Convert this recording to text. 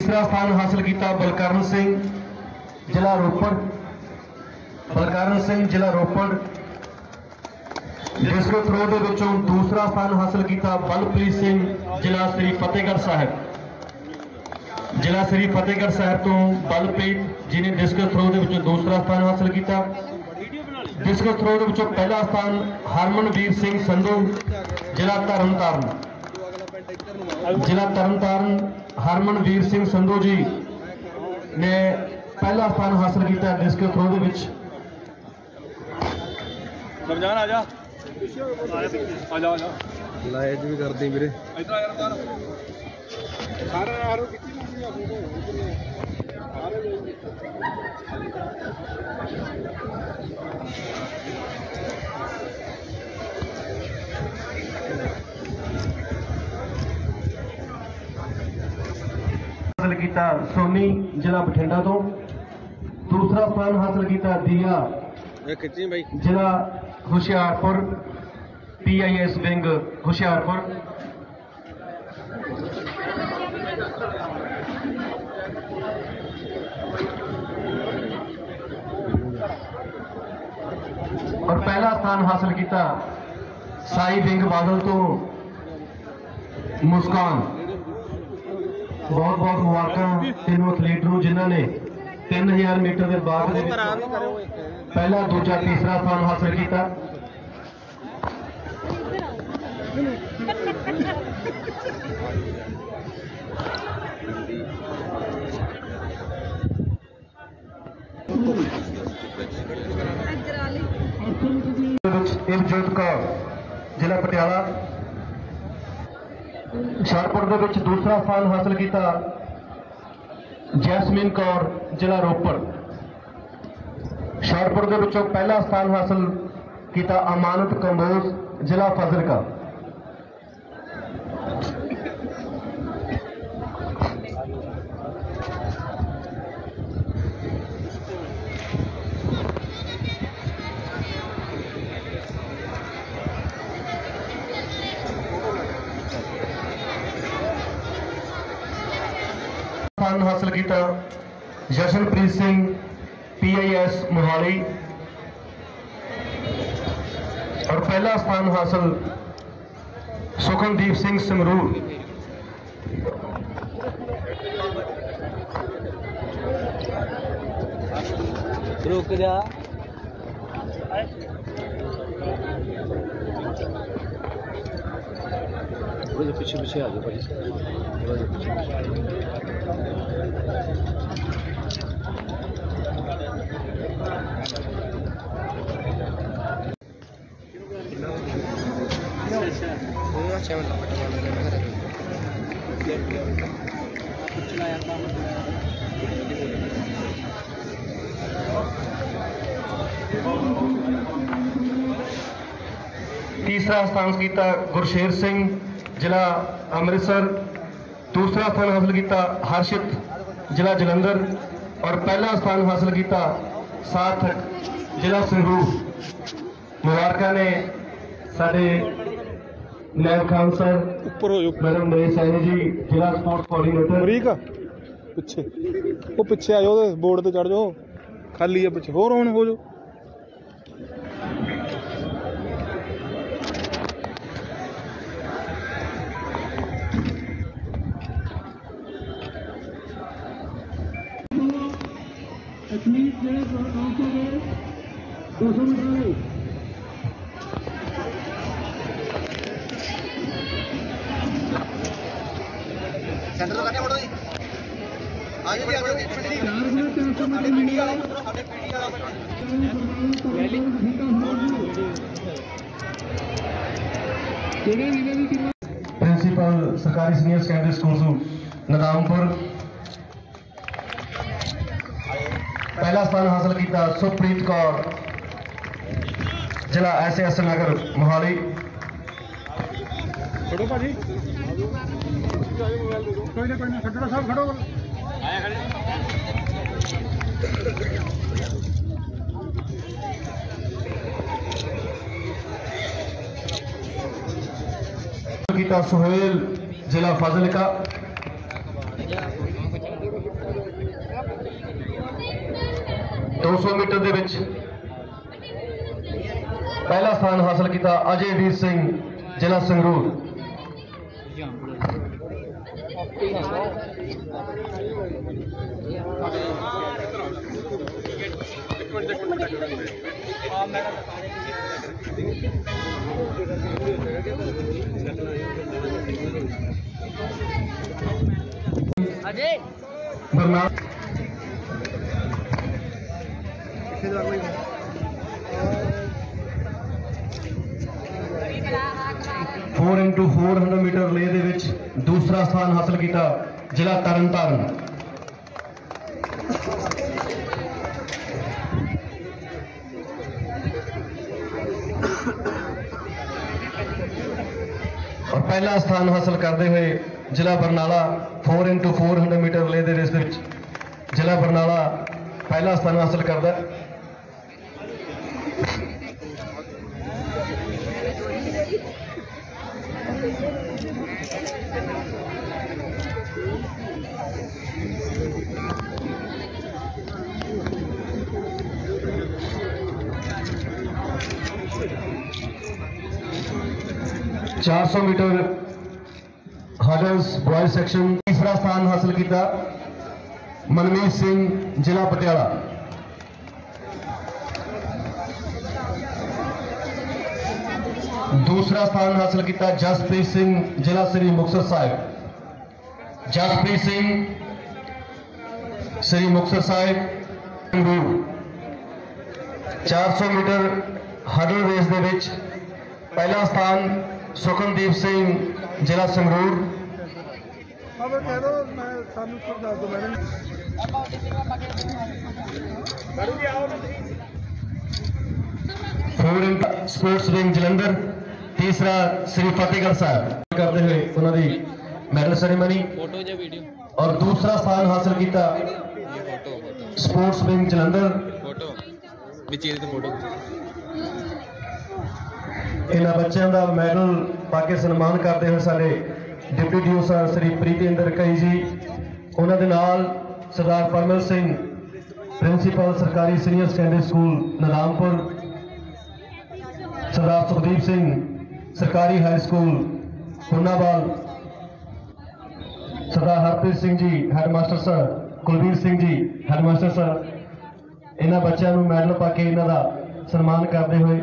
तीसरा स्थान हासिल किया बलकरण सिंह जिला रोपड़। बलकरण सिंह जिला रोपड़। डिस्कस थ्रो दे विचों दूसरा स्थान हासिल किया बलप्रीत सिंह जिला श्री फतेहगढ़ साहिब। जिला श्री फतेहगढ़ साहिब तो बलप्रीत जी ने डिस्कस थ्रो दे विचों दूसरा स्थान हासिल किया। डिस्कस थ्रो दे विचों पहला स्थान हरमनवीर सिंह संधू जिला तरनतारण। जिला तरनतारण हरमनवीर सिंह संधू जी ने पहला स्थान हासिल किया डिस्कस थ्रो दे विच। लाइट भी कर दी मेरे हासिल किया सोनी जिला बठिंडा तो। दूसरा स्थान हासिल किया दिया जिला हुशियारपुर PIS विंग हुशियारपुर। और पहला स्थान हासिल किया साई विंग बादल तो मुस्कान। बहुत बहुत मुबारक तीनों एथलीट नूं जिन्हां ने 3000 मीटर के बाग दे विच पहला दूजा तीसरा स्थान हासिल किया। इवजोत कौर जिला पटियाला। शाहपुर दे विच दूसरा स्थान हासिल किया जैसमीन कौर जिला रोपड़। शाहपुर दे विचों पहला स्थान हासिल किया अमानत कंबोज जिला फाजिलका। स्थान हासिल किया जशनप्रीत सिंह PIS मोहाली। और पहला स्थान हासिल सुखनदीप सिंह संगरूर। रुक जा पीछे पीछे आ जाओ भाई। तीसरा स्थान किया गुरशेर सिंह जिला अमृतसर। दूसरा स्थान हासिल किया हर्षित जिला जलंधर। और पहला स्थान हासिल किया सार्थक जिला संगरूर। मुबारक ने साडे नैब खान सर मैडम नरेश सैनी जी जिला स्पोर्ट्स कोऑर्डिनेटर। पिछे वो पिछे आ जाओ बोर्ड ते चढ़ जाओ खाली है पिछे होर हो जाओ। प्रिंसिपल सरकारी सीनियर सेकेंडरी स्कूल नदामपुर। पहला स्थान हासिल किया सुप्रीत कौर जिला SAS नगर मोहाली। सुहेल जिला फाजिलका। 200 मीटर ਦੇ ਵਿੱਚ पहला स्थान हासिल किया अजयवीर सिंह जिला Sangrur. Barnala 4x400 metre relay ਦੇ ਵਿੱਚ दूसरा स्थान हासिल किया जिला तरनताਰਨ। और पहला स्थान हासिल करते हुए जिला बरनाला 4x400 मीटर रिले ਦੇ रेस ਦੇ ਵਿੱਚ जिला बरनाला पहला स्थान हासिल करता है। चार 400 मीटर हडल्स बॉयज सेक्शन तीसरा स्थान हासिल किया मनमीत सिंह जिला पटियाला। दूसरा स्थान हासिल किया जसप्रीत सिंह जिला Shri Muktsar Sahib. Jaspreet Singh Shri Muktsar Sahib. 400 metre hurdle race दे विच पहला स्थान सुखनदीप सिंह जिला संगरूर। 4 sports wing Jalandhar. तीसरा श्री फतेहगढ़ साहब करते हुए उन्होंने मेडल सेरेमनी और दूसरा स्थान हासिल किया स्पोर्ट्स विंग जलंधर। इन्होंने बच्चों का मैडल पाके सन्मान करते हुए सारे deputy D O sir Shri Pritendra कई जी, उन्होंने नाल सरदार परमल सिंह प्रिंसीपल सरकारी senior secondary school Nadampur, Sardar Sukhdeep Singh सरकारी high school Hunnawal, Sardar Harpreet Singh ji headmaster sir, Kulvir Singh ji headmaster sir, इन्होंने बच्चों को मैडल पाके इन्हों का सन्मान करते हुए